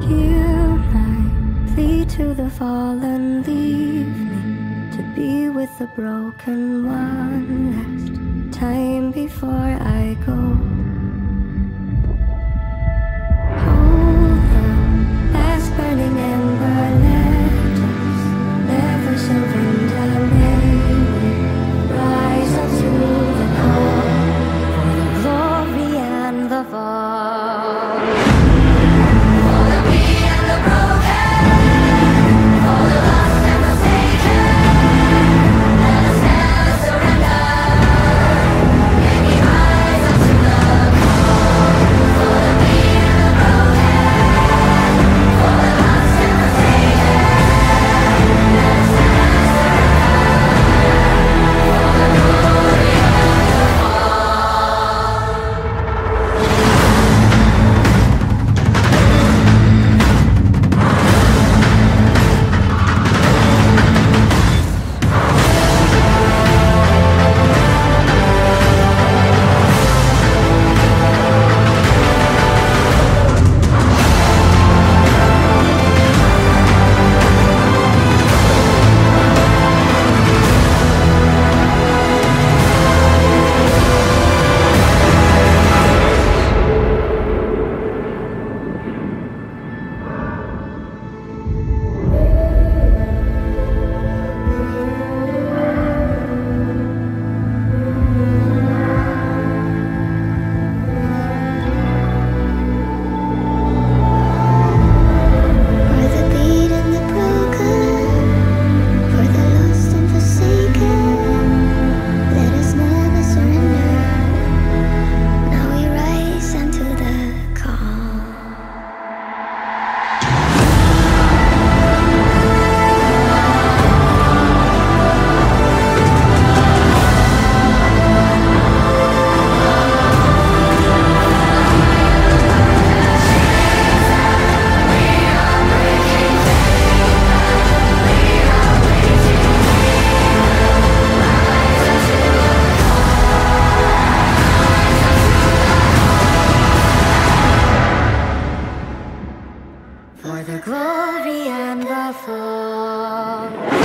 Hear my plea to the fallen, leave me to be with the broken one last time before I go. Hold the last burning ember, let us never surrender. May we rise up to the call for the glory and the fall. For the glory and the fall.